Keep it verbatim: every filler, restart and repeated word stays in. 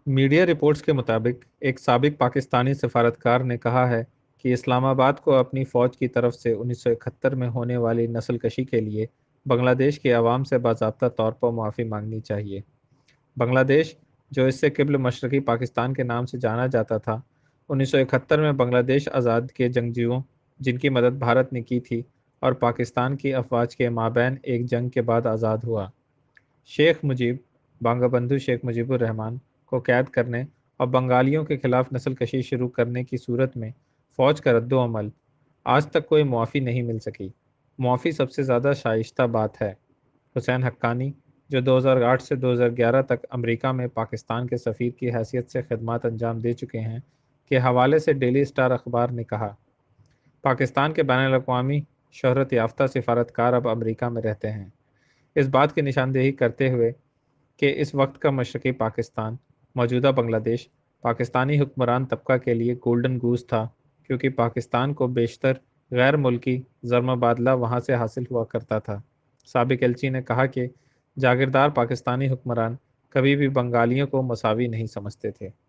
Media reports के मुताबिक एक साबिक पाकिस्तानी सफारतकार ने कहा है कि इस्लामाबाद को अपनी फ़ौज की तरफ से उन्नीस सौ इकहत्तर में होने वाली नस्लकशी के लिए बांग्लादेश की आवाम से बाज़ाब्ता तौर पर माफ़ी मांगनी चाहिए। बांग्लादेश, जो इससे क़िब्ल मशरक़ी पाकिस्तान के नाम से जाना जाता था, उन्नीस सौ इकहत्तर में बांग्लादेश आज़ाद के जंगजुओं, जिनकी मदद भारत ने की थी, और पाकिस्तान की अफवाज के माबैन एक जंग के बाद आज़ाद हुआ। शेख मुजीब, बंगबंधु शेख मुजीबुर रहमान को कैद करने और बंगालियों के खिलाफ नस्लकशी शुरू करने की सूरत में फ़ौज का रद्दोअमल, आज तक कोई मुआफ़ी नहीं मिल सकी। मुआफ़ी सबसे ज़्यादा शाइस्ता बात है। हुसैन हक्कानी, जो दो हज़ार आठ से दो हज़ार ग्यारह तक अमेरिका में पाकिस्तान के सफ़ीर की हैसियत से खिदमत अंजाम दे चुके हैं, के हवाले से डेली स्टार अखबार ने कहा, पाकिस्तान के बैनुल-अक़वामी शोहरत याफ्ता सिफारतकार अब अमेरिका में रहते हैं। इस बात की निशानदेही करते हुए कि इस वक्त का मशरक़ी पाकिस्तान, मौजूदा बांग्लादेश, पाकिस्तानी हुक्मरान तबका के लिए गोल्डन गूस था, क्योंकि पाकिस्तान को बेशतर गैर मुल्की ज़रमबादला वहाँ से हासिल हुआ करता था। साबिक एलची ने कहा कि जागीरदार पाकिस्तानी हुक्मरान कभी भी बंगालियों को मसावी नहीं समझते थे।